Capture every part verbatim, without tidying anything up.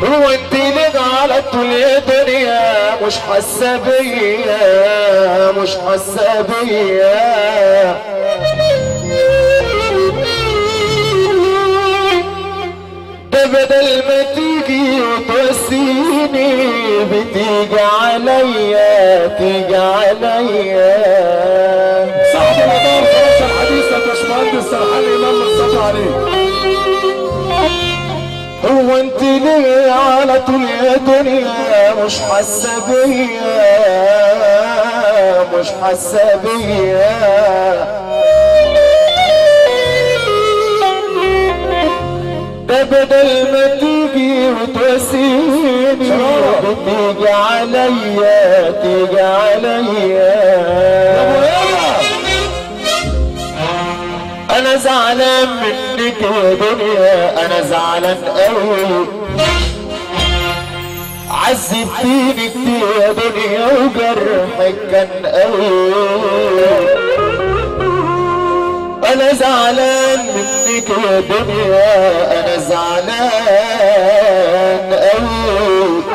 هو انت اللي على طول يا دنيا مش حاسه بيا مش حاسه بيا ده بدل ما تيجي وتواسيني بتيجي عليا تيجي عليا. صاحب المدار خلاص الحديث يا باشمهندس سرحان امام مصطفى عليه. هو انت ليه على طول يا دنيا مش حاسه بيا مش حاسه بيا ده بدل ما تيجي وتواسيني بتيجي عليا تيجي عليا. انا زعلان منك يا دنيا انا زعلان قوي عذبتيني كتير يا دنيا وجرحك كان قوي. انا زعلان منك يا دنيا انا زعلان قوي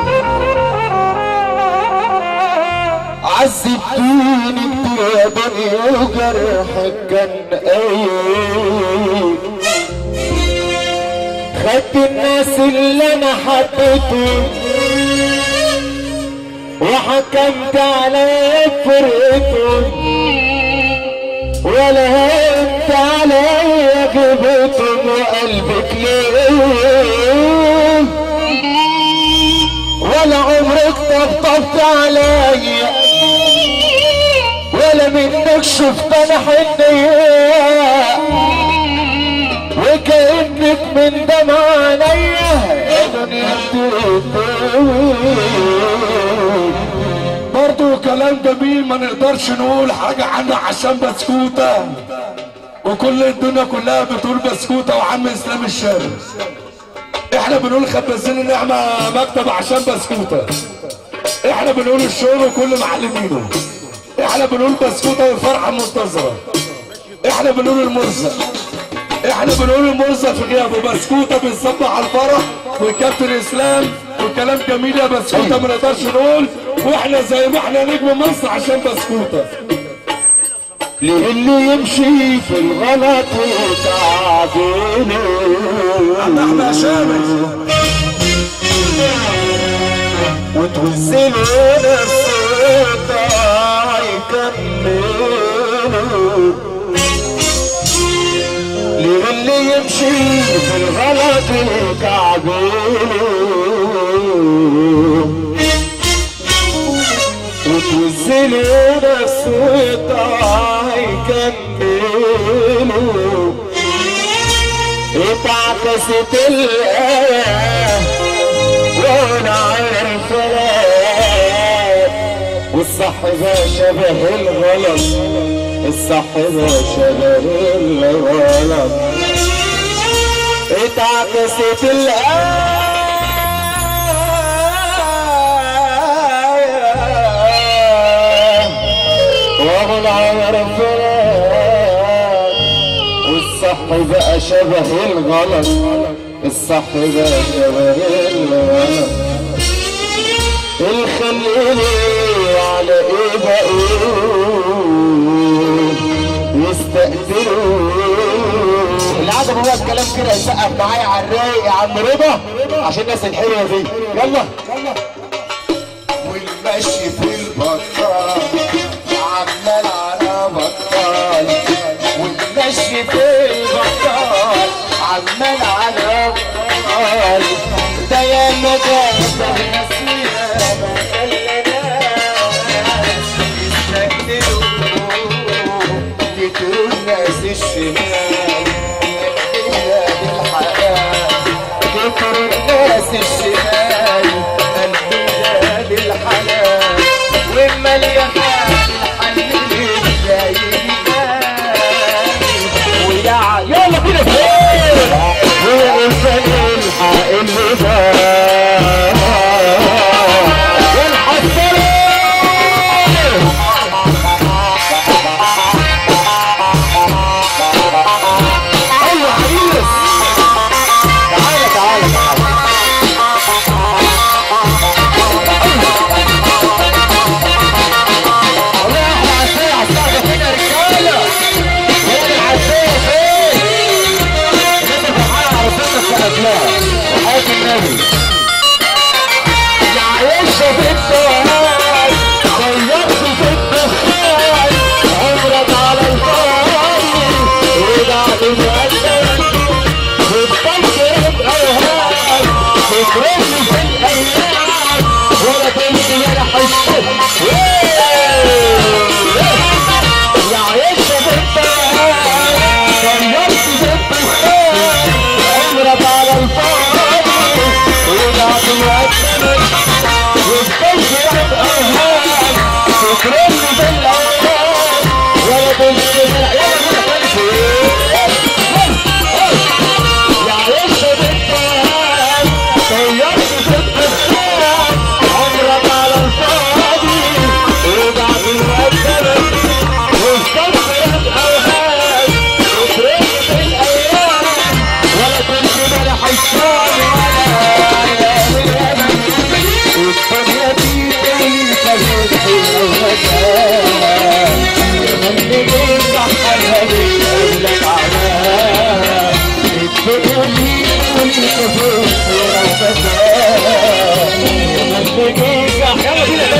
عذبتيني كتير يا دنيا وجرحك كان قوي. خدت الناس اللي انا حبيتهم وحكمت عليا بفرقتهم ولا هنت عليا جبتهم وقلبك ليه ولا عمرك طبطبت عليا ولا منك شفت انا حنيه وكأنك من دمع عينيا يا دنيا بتقوي. برضو كلام جميل ما نقدرش نقول حاجة عنه عشان بسكوتة وكل الدنيا كلها بتقول بسكوتة وعم اسلام الشارع. احنا بنقول خبازين النعمة مكتب عشان بسكوتة. احنا بنقول الشغل وكل معلمينه. احنا بنقول بسكوتة والفرحة المنتظرة. احنا بنقول المرزق. احنا بنقول المرزق في غيابه بسكوتة بنصبح على الفرح والكابتن اسلام وكلام جميل يا بسكوتة ما نقدرش نقول واحنا زي ما احنا نجم مصر عشان بسكوتة. ليه اللي يمشي في الغلط وتعبينه عم احمد شامل وتوزنوا نفسه يكملوا. ليه اللي يمشي في الغلط وتعبينه وتوزنوا نفسه يكملوا. اتعكست الآية وانا عارف والصح ده شبه الغلط الصح ده شبه الغلط. اتعكست الآية وهو العارف والصح بقى شبه الغلط الصح بقى شبه الغلط. الخليني على ايه بقول يستقدروا. اللي عجبه هو الكلام كده يسقف معايا على الرايق يا عم رضا عشان الناس الحلوه دي. يلا والمشي في البطال عمال على بطال والمشي في البطال عمال على بطال. ده يا مجال ده الناس ياما خلناش يستقدروا فكروا الناس الشمال البلاد الحلال فكروا الناس الشمال البلاد الحلال والمليانات الحلال ازاي ويا يلا كده فين والفن الحق اللي بان والحصر ايوه عريس تعالى تعالى تعالى النبي عايشة في الدهان غيرت في الدخان عمرك على الفاضي وبعد مقدم بتفكر بأوهام بترمي في الأيام ولا تمشي ولا حشة يا عايشة في الدهان غيرت في الدخان عمرك على الفاضي وبعد مقدم والفجر بأوهام تكرمني بالأوهام ولا تمشي بالعيال يا عيشة بالدهان طيرت في الدخان عمرك على الفاضي وبعد المقدم والفجر بأوهام تكرمني بالأيام ولا تمشي بالحشام الدنيا دي اللي خلت فيها ومكان من بيجي حالها بيقولك عمان الدنيا دي اللي خلت فيها ومكان من بيجي حالها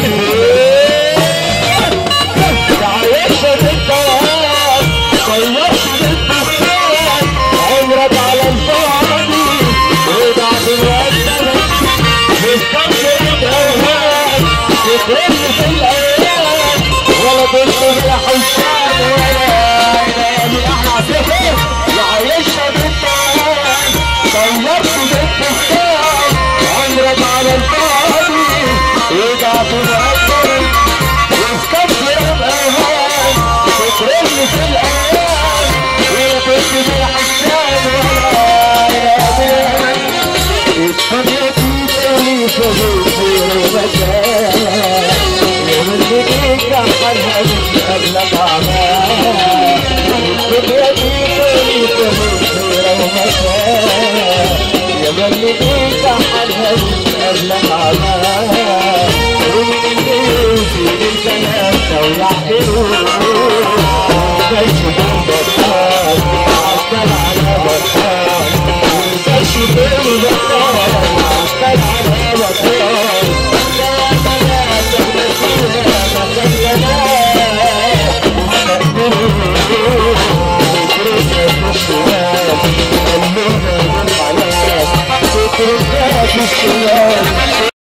عايشة بالدهان طيرت بالدخان عمرك على الفاضي وبعد المقدم بتفكر بأوهام تكرمني في الأيام ولا تمشي ولا حشام ولا عيني احنا عصير يا عايشة بالدهان طيرت بالدخان عمرك على الفاضي وبعد المقدم بتفكر بأوهام تكرمني في الأيام ولا تمشي ولا حشام ولا عيني الدنيا دي اللي خلت فيها ومكان ومن بيجيك حالها بتقابلك عمان الدنيا دي اللي خلت فيها ومكان ومن بيجيك حالها بتقابلك عمان ومن بيجي الكلام ويعقلوه ماشي جنب الطار عسكر على بطال ماشي جنب الطار عسكر على بطال لا بنات المسيرة مخلناه مستقبلوه فكرتها في الشمال خلونا بالحياة فكرتها في الشمال